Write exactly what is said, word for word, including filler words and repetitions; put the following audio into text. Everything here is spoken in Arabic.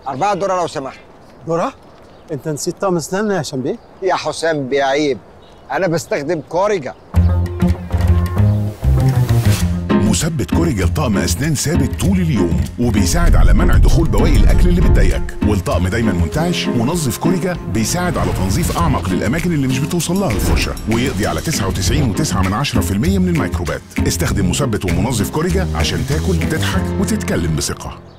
أربعة ذرة لو سمحت. ذرة؟ أنت نسيت طقم أسناننا يا هشام بيه؟ يا حسام بيه عيب، أنا بستخدم كوريجا. مثبت كوريجا لطقم أسنان ثابت طول اليوم وبيساعد على منع دخول بواقي الأكل اللي بتضايقك، والطقم دايما منتعش. منظف كوريجا بيساعد على تنظيف أعمق للأماكن اللي مش بتوصل لها الفرشة، ويقضي على تسعة وتسعين وتسعة من عشرة في المية من الميكروبات. استخدم مثبت ومنظف كوريجا عشان تاكل، تضحك وتتكلم بثقة.